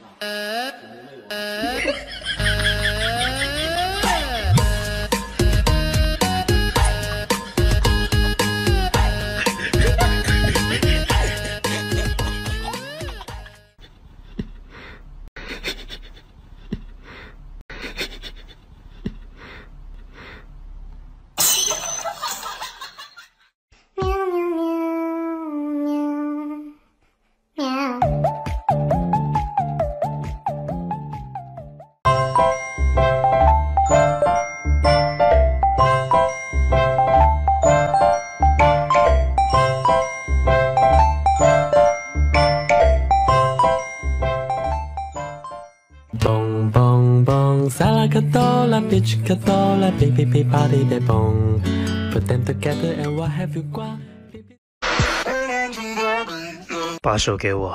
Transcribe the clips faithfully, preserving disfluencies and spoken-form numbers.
Salakatola, bitchkatola, baby, baby, body, baby, bong. Put them together and what have you got? 把手给我。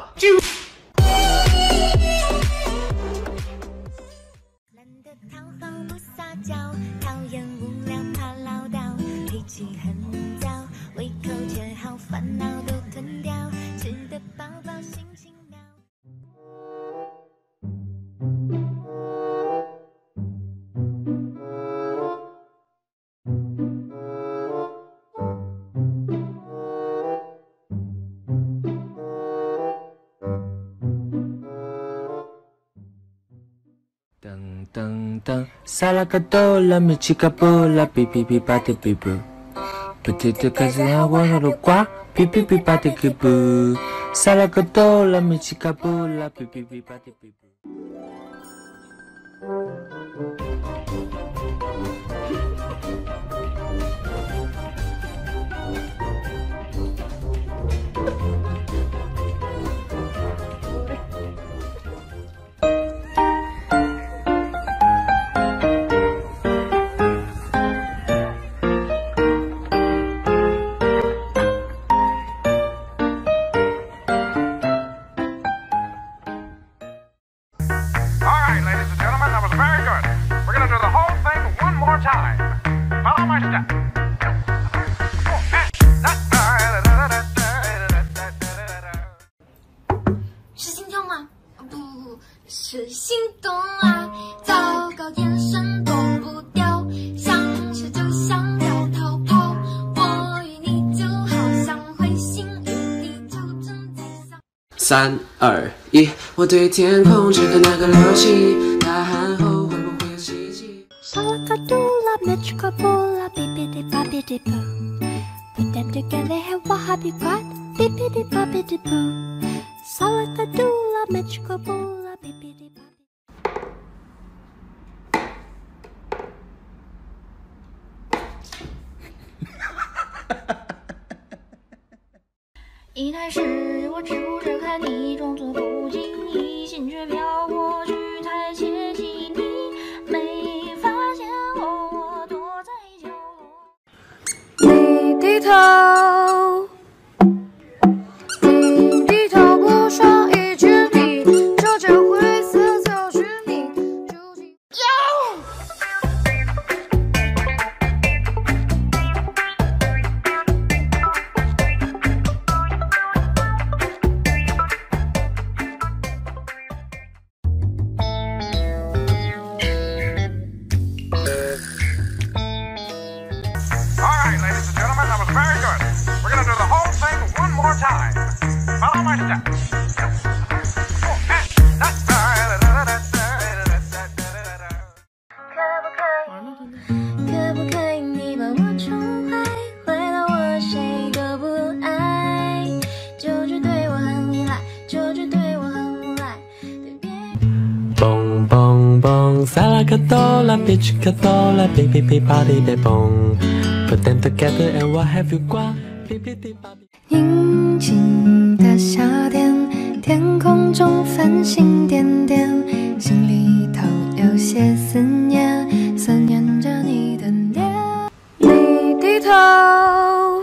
懒得讨好不撒娇，讨厌无聊怕唠叨，脾气很躁，胃口却好，烦恼都吞掉，吃得饱饱心情妙。 噔噔噔，萨拉卡多拉米奇卡布拉，哔哔哔吧的哔布，不停地开始喊我的瓜，哔哔哔吧的哔布，萨拉卡多拉米奇卡布拉，哔哔哔吧的哔布。 是心跳吗？不，是心动啊！糟糕，眼神躲不掉，想吃就想要逃跑。我与你就好像彗星与地球正在相。 三二一，我对天空只看那个流星，大喊后会不会有奇迹？ Put them together and what have you got? Bippity boppity boo. Salakadoola, mitchkaboola, bippity boppity. 一开始我只顾着看你，装作不经意，心却飘过去，太窃喜你没发现我，我躲在角落。 你低头，你低头不说一句你，就这灰色走去你究竟。 Alright, ladies and gentlemen, that was very good. We're gonna do the whole thing one more time. Follow my steps. Bong bong bong, salakatola, bitchkatola, baby, baby, body, baby, bong. Put them together and what have you got? 宁静的夏天，天空中繁星点点，心里头有些思念，思念着你的脸。你低头，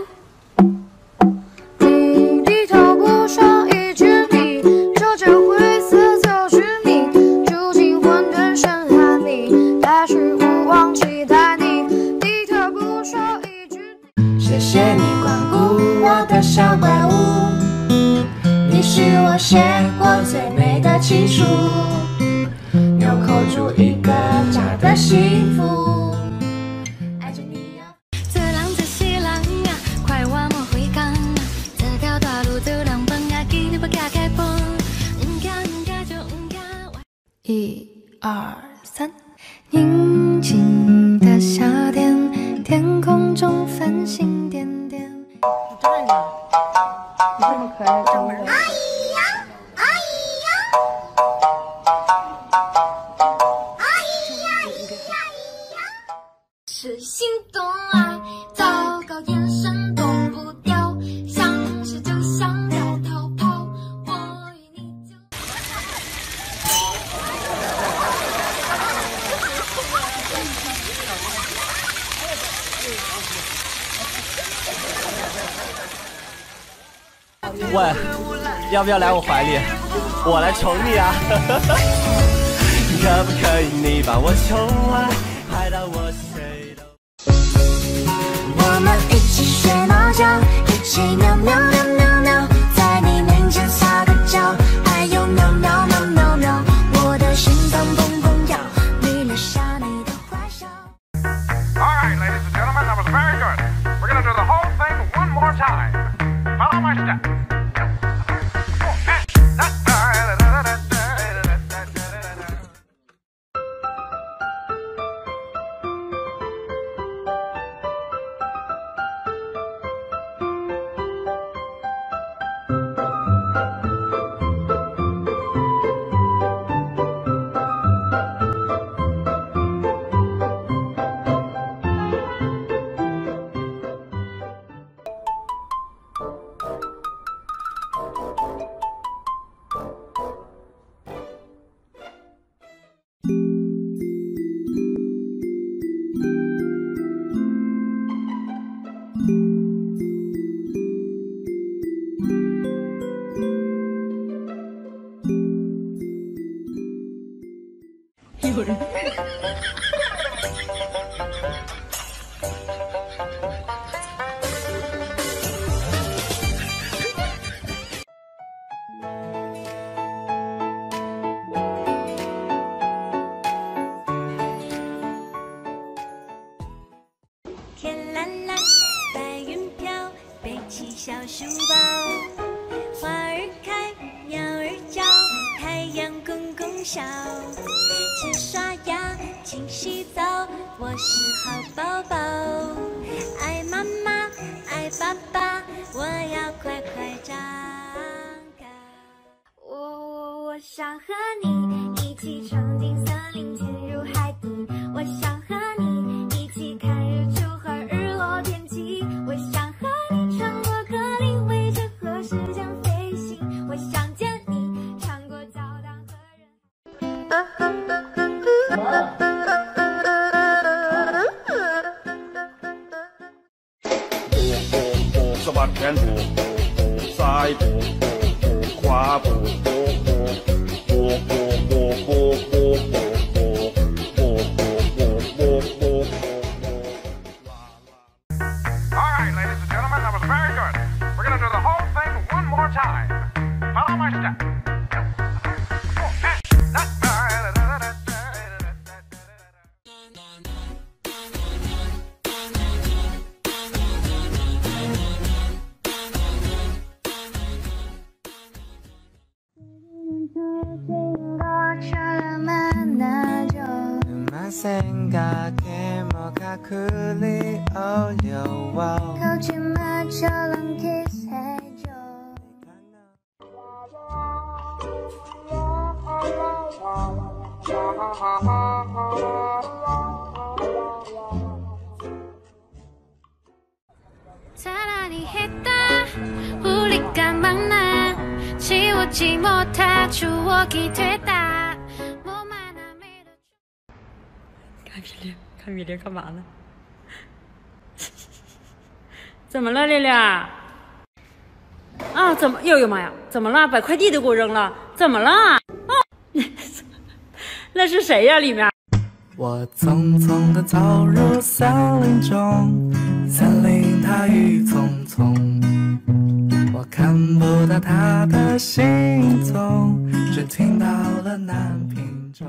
你低头不说一句你，就这灰色走去你，住进混沌深海里，大去无望期待你，低头不说一句你。 谢谢你光顾我的小怪物，你是我写过最美的。 清楚，纽扣住一个家的幸福。爱着你呀， 这人这是人啊，快我莫回港啊！这条大路走两分啊，记你不加开崩，唔加唔加就唔加。一二三，宁静的夏天，天空中繁星点点。 你这样的，你这么可爱，掌门人。阿姨呀，阿姨呀，阿姨呀，阿姨呀， 是心动啊！糟糕，眼神躲不掉，想吃就想要逃跑，我与你就。 喂，要不要来我怀里？我来宠你啊！可不可以你把我宠坏，害到我谁都。 我们一起睡猫觉，一起喵喵喵喵喵，在你面前撒个娇，还有喵喵喵喵喵，我的心脏砰砰跳，你留下你的坏笑。 All right, ladies and gentlemen, that was very good. We're gonna do the whole thing one more time. Follow my steps. 小书包，花儿开，鸟儿叫，太阳公公笑。勤刷牙，勤洗澡，我是好宝宝。爱妈妈，爱爸爸，我要快快长大。 我我我想和你一起闯进森林，潜入海底。我想和你一起看日出和日落天气。我想和你穿过格林围着河时间飞行。我想见你穿过教堂和人海。 สะบัดแขนโบกโบกโบกซ้ายโบกโบกโบกขวาโบกโบกโบกโบกโบกโบกโบกโบกโบกโบกโบกโบกโบกโบกโบก All right, ladies and gentlemen, that was very good. We're gonna do the whole thing one more time. Follow my steps. 생각에 뭐가 그리 어려워 거치 맞춰랑 키스해줘 사랑이 했다 우리가 만나 지우지 못할 추억이 됐다 看米粒，看米粒干嘛呢？怎么了，丽丽？啊，怎么？呦呦妈呀！怎么了？把快递都给我扔了？怎么了？哦，那是谁呀？里面？ 我匆匆地走入森林中，森林它郁葱葱，我看不到它的行踪， 只听到了南屏钟。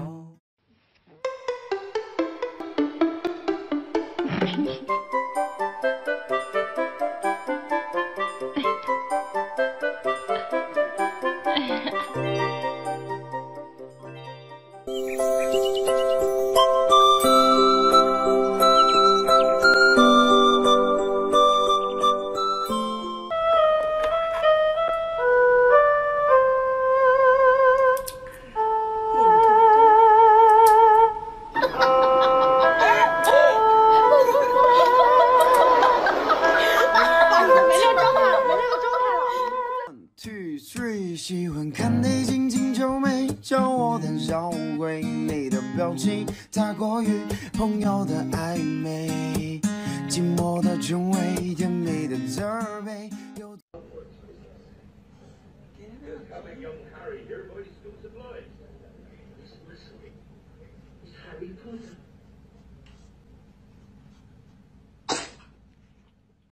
喜欢看你心情就美，叫我胆小鬼，你的表情太过于朋友的暧昧，寂寞的权威，甜蜜的责备。有 Coming, young Harry, here, boys, school supplies. Listen, listen. It's Harry Potter.